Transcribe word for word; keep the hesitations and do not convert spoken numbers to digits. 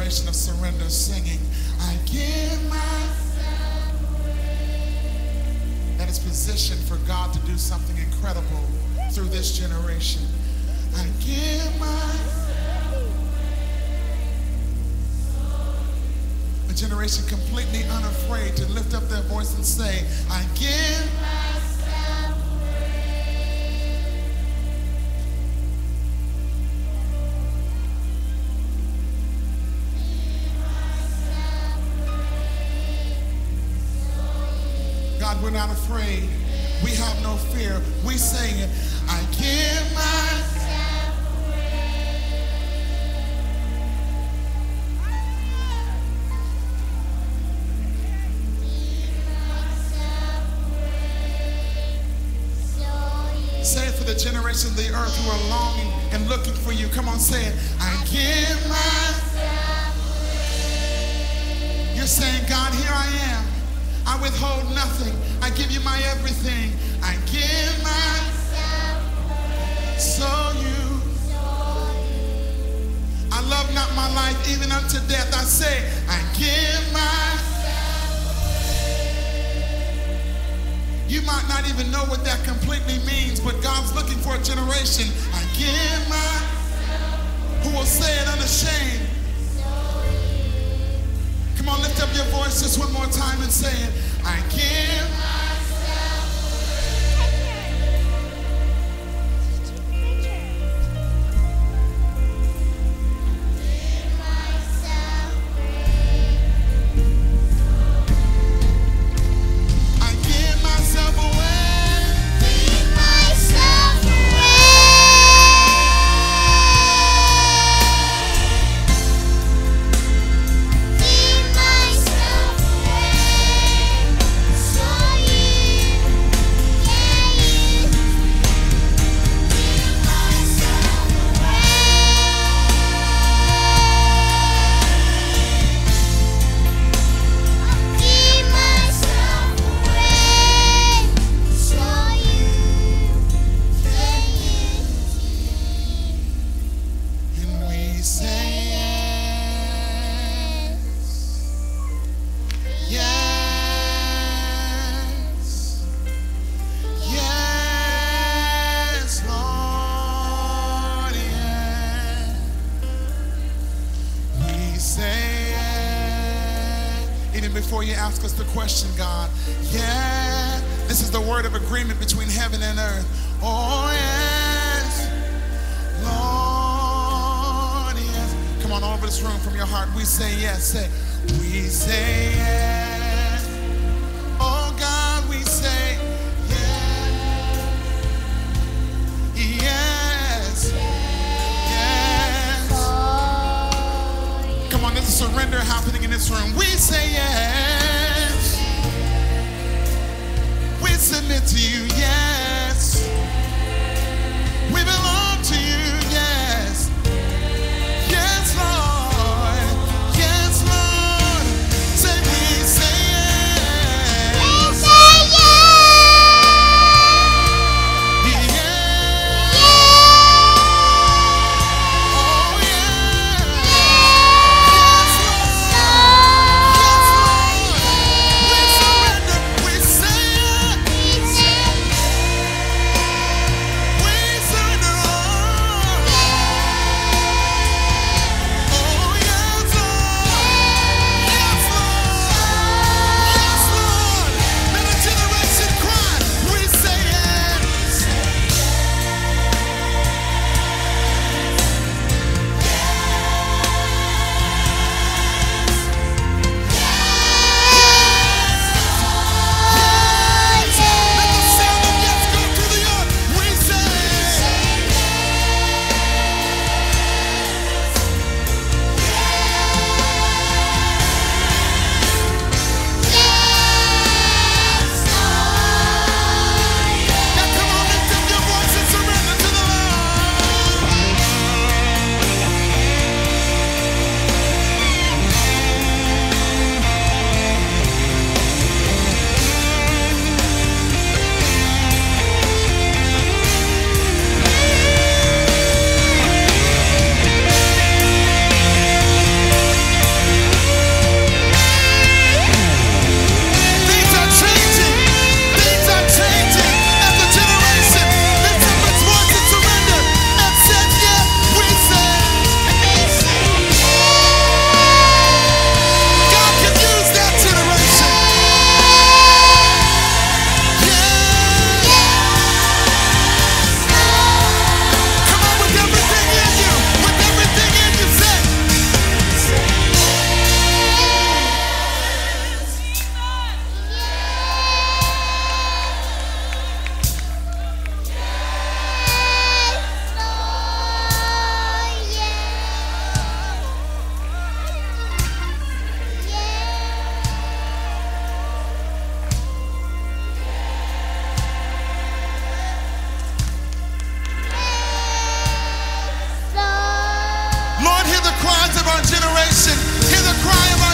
generation of surrender singing, I give myself away. That is positioned for God to do something incredible through this generation. I give myself away. A generation completely unafraid to lift up their voice and say, I give myself away. God, we're not afraid. We have no fear. We sing it. I give myself away. Say it for the generation of the earth who are longing and looking for you. Come on, say it. I give myself away. You're saying, God, here I am. I withhold nothing. I give you my everything. I give myself away. So you, I love not my life even unto death. I say, I give myself away. You might not even know what that completely means, but God's looking for a generation. I give myself, who will say it unashamed. Come on, lift up your voice just one more time and say it. I give myself I give myself away. Give myself before you ask us the question, God. Yeah, this is the word of agreement between heaven and earth. Oh, yes, Lord, yes. Come on, all over this room from your heart. We say yes. Say, we say yes. Oh, God, we say yes. Yes. Yes. Come on, there's a surrender happening in this room. We say yes. We submit to you, yes. We belong to you, yes. Yes, Lord. Yes, Lord. Say we say yes. We say yes. Yes. Oh, yeah. Yes, Lord. Yes, Lord. We surrender. We say yes. of our generation. Hear the cry of